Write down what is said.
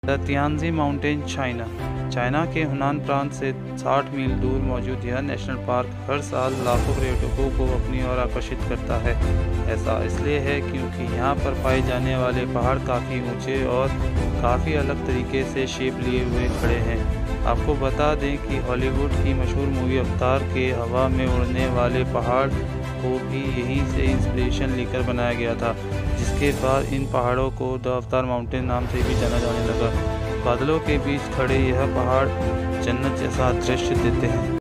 The तियानजी mountain China के हुनान प्रांत से 60 मील दूर मौजूद यह नेशनल पार्क हर साल लाखों पर्यटकों को अपनी ओर आकर्षित करता है। ऐसा इसलिए है क्योंकि यहाँ पर पाए जाने वाले पहाड़ काफ़ी ऊंचे और काफ़ी अलग तरीके से शेप लिए हुए खड़े हैं। आपको बता दें कि हॉलीवुड की मशहूर मूवी अवतार के हवा में उड़ने वाले पहाड़ को भी यहीं से इंस्पिरेशन लेकर बनाया गया था, जिसके बाद इन पहाड़ों को द अवतार माउंटेन नाम से भी जाना जाने लगा। बादलों के बीच खड़े यह पहाड़ जन्नत जैसा दृश्य देते हैं।